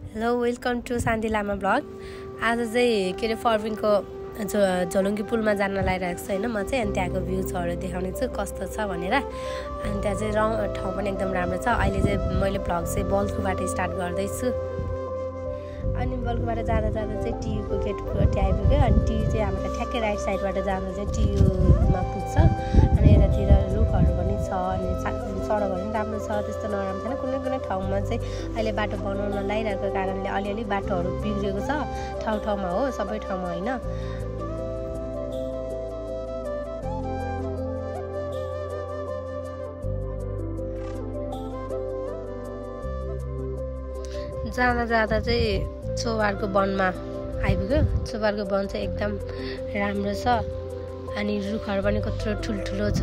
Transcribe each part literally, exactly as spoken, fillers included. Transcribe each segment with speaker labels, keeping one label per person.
Speaker 1: Hello welcome to Shanti Lama blog. आज चाहिँ के अरे फर्पिङको झोलुङ्गी पुलमा जान लागिरहेको छु होइन म चाहिँ। अनि त्यहाँको भ्यूजहरू देखाउने छु कस्तो छ भनेर। अनि त्यहाँ चाहिँ र ठाउँ पनि एकदम राम्रो छ। अहिले चाहिँ मैले भ्लग चाहिँ बल्कुबाट स्टार्ट गर्दैछु। अनि बल्कुबाट जाँदा जाँदा चाहिँ टियुको गेटपट्टि आइपुग्यो। अनि टियु चाहिँ हामीलाई ठ्याक्कै राइट साइडबाट जाँदा चाहिँ टियुमा पुग्छ। अनि यतातिर रुखहरू पनि छ। अनि सडकहरू पनि राम्रो छ, त्यस्तो नराम्रो छैन। कुनै कुनै ठाउँमा चाहिँ अहिले बाटो बनाउन लागिरहेको कारणले अलिअलि बाटोहरू बिग्रेको छ, ठाउँ ठाउँमा हो, सबै ठाउँमा होइन। जाँदा जाँदा चाहिँ चोबारको वनमा आइपुग्यो। चोबारको वन चाहिँ एकदम राम्रो छ। अनि रुखहरू पनि कत्रो ठुल्ठुलो छ।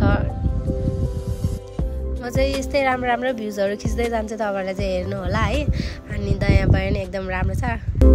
Speaker 1: म चाहिँ यस्तै राम्रो राम्रो भ्युजहरू खिच्दै जान्छु, तपाईँहरूलाई चाहिँ हेर्नु होला है। अनि दायाँ बायाँ पनि एकदम राम्रो छ।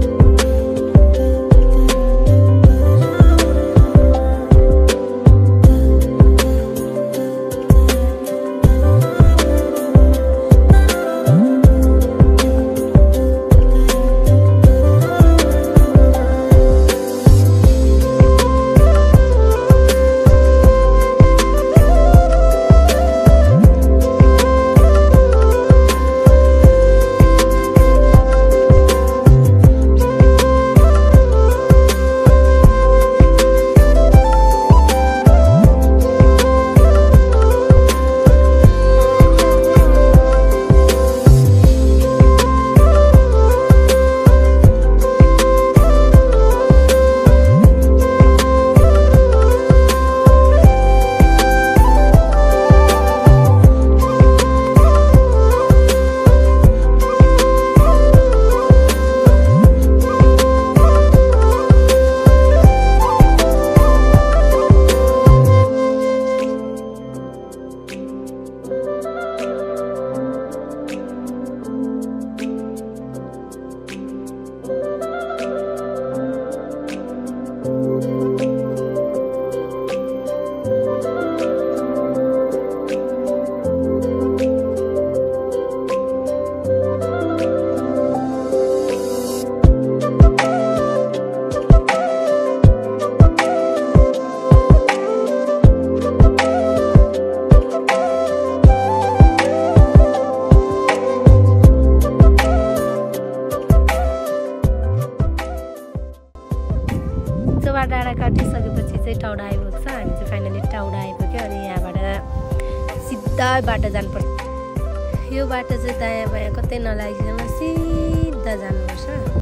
Speaker 1: चोबार डाँडा काटिसकेपछि चाहिँ टाउडा आइपुग्छ। हामी चाहिँ फाइनली टाउडा आइपुग्यो। अनि यहाँबाट सिधा बाटो जानुपर्छ। यो बाटो चाहिँ दायाँ बायाँ कतै नलागिकन सिधा जानुपर्छ।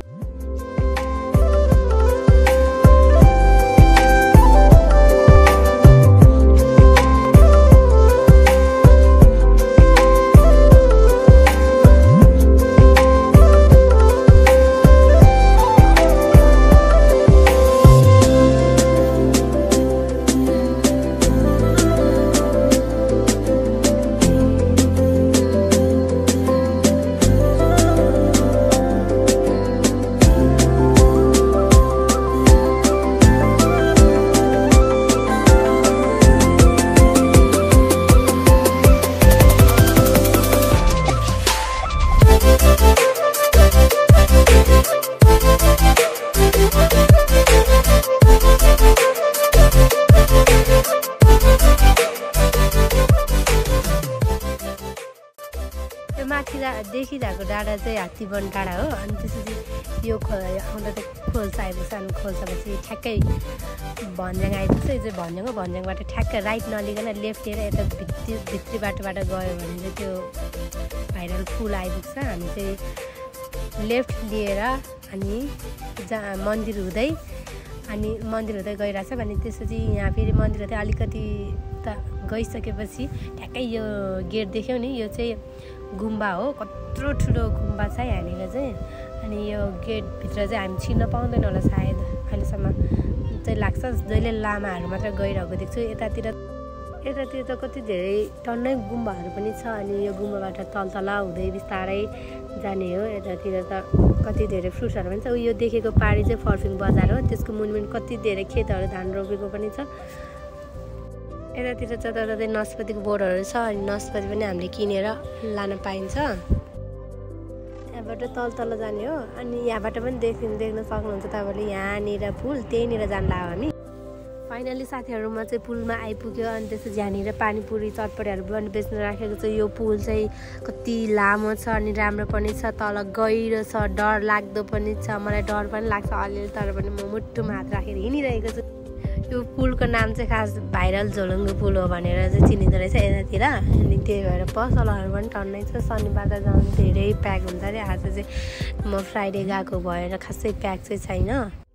Speaker 1: त्यो माथि देखिरहेको डाँडा चाहिँ हात्तीवन डाँडा हो। अनि त्यसपछि यो खो आउँदा त खोल्सा आइपुग्छ। अनि खोल्सापछि ठ्याक्कै भन्ज्याङ आइपुग्छ। यो चाहिँ भन्ज्याङ हो। भन्ज्याङबाट ठ्याक्कै राइट नलिकन लेफ्ट लिएर यता भित्री भित्री बाटोबाट गयो भने चाहिँ त्यो भाइरल पुल आइपुग्छ। हामी चाहिँ लेफ्ट लिएर अनि जा मन्दिर हुँदै अनि मन्दिर हुँदै गइरहेछ। अनि त्यसपछि यहाँ फेरि मन्दिर हुँदै अलिकति त गइसकेपछि ठ्याक्कै यो गेट देख्यौ नि, यो चाहिँ गुम्बा हो। कत्रो ठुलो गुम्बा छ यहाँनिर चाहिँ। अनि यो गेटभित्र चाहिँ हामी छिर्न पाउँदैन होला सायद, अहिलेसम्म चाहिँ लाग्छ। जहिले लामाहरू मात्र गइरहेको देख्छु। यतातिर यतातिर त कति धेरै टन्नै गुम्बाहरू पनि छ। अनि यो गुम्बाबाट तलतल हुँदै बिस्तारै जाने हो। यतातिर त कति धेरै फ्रुट्सहरू पनि छ। यो देखेको पारी चाहिँ फर्पिङ बजार हो। त्यसको मुनिमुनि कति धेरै खेतहरू धान रोपेको पनि छ। यतातिर जताततै नास्पातीको बोर्डहरू छ अनि नास्पाती पनि हामीले किनेर लान पाइन्छ। त्यहाँबाट यहाँबाट तल तल जाने हो अनि यहाँबाट पनि देख्नु देख्न सक्नुहुन्छ तपाईँले यहाँनिर पुल त्यहीँनिर जान्ला हामी फाइनली साथीहरू म चाहिँ पुलमा आइपुग्यो अनि त्यसपछि यहाँनिर पानीपुरी चटपटेहरू पनि बेच्न राखेको छ यो पुल चाहिँ कति लामो छ अनि राम्रो पनि छ तल गहिरो छ डर लाग्दो पनि छ मलाई डर पनि लाग्छ अलिअलि तर पनि म मुटुमा हात राखेर हिँडिरहेको छु यो पुलको नाम चाहिँ खास भाइरल झोलुङ्गो पुल हो भनेर चाहिँ चिनिँदो रहेछ यतातिर अनि त्यही भएर पसलहरू पनि टन्नै छ शनिबार त झन् धेरै प्याक हुन्छ अरे आज चाहिँ म फ्राइडे गएको भएर खासै प्याक चाहिँ छैन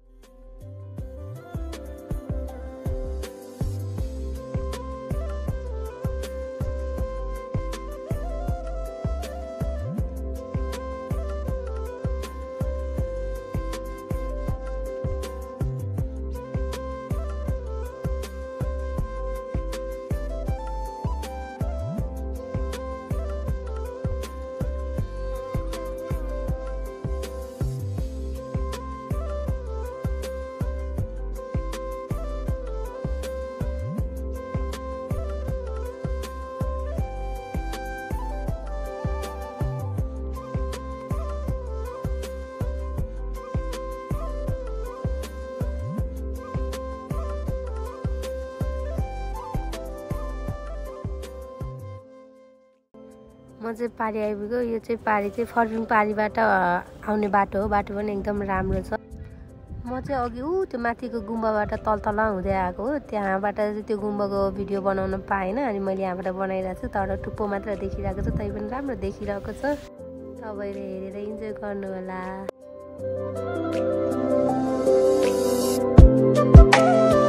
Speaker 1: म चाहिँ पारी आइपुग्यो यो चाहिँ पारी चाहिँ फर्पिङ पारीबाट आउने बाटो हो बाटो पनि एकदम राम्रो छ म चाहिँ अघि ऊ त्यो माथिको गुम्बाबाट तल तल हुँदै आएको हो त्यहाँबाट चाहिँ त्यो गुम्बाको भिडियो बनाउन पाएन अनि मैले यहाँबाट बनाइरहेको छु तर टुप्पो मात्र देखिरहेको छ तै पनि राम्रो देखिरहेको छ तपाईँले हेरेर इन्जोय गर्नु होला